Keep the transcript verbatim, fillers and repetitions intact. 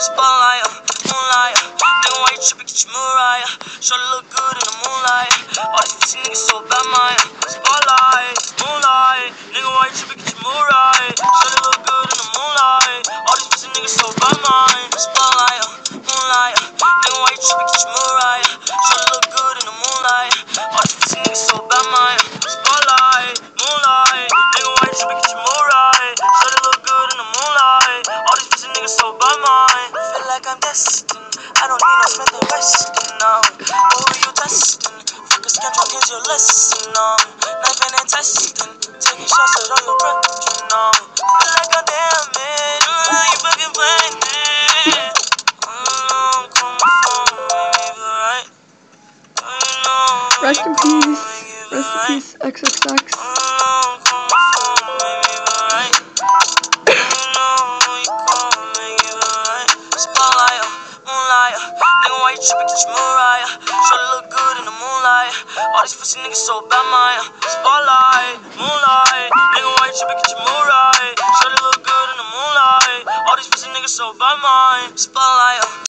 Spotlight, moonlight. Nigga, why you tripping? Get your Mariah. Shorty look good in the moonlight. All these pussy niggas so bad, my spotlight, moonlight. Nigga, why you tripping? Get your Mariah. Shorty look good in the moonlight. All these pussy niggas so bad, my spotlight, moonlight. Nigga, why you tripping? Get your Mariah. Shorty look good in the moonlight. All these pussy niggas so bad, my spotlight, moonlight. Nigga, why you tripping? Get your Mariah. Shorty look good in the moonlight. All these pussy niggas so bad, my feel like I'm destined. I don't need no Smith and Weston now. Who are you testing? Fuck a schedule, here's your lesson now. Knifing and testing, taking shots at all your breath, you know. Feel like I'm damn it, uh, you fucking playing it. Mm, come on, baby, right? You know, Rest in peace. Rest in peace, X X X. Nigga, why you tripping? Get your Mariah. Shorty look good in the moonlight. All these pussy niggas so bad, my spotlight, moonlight. Nigga, why you tripping? Get your Mariah. Shorty look good in the moonlight. All these pussy niggas so bad, my spotlight.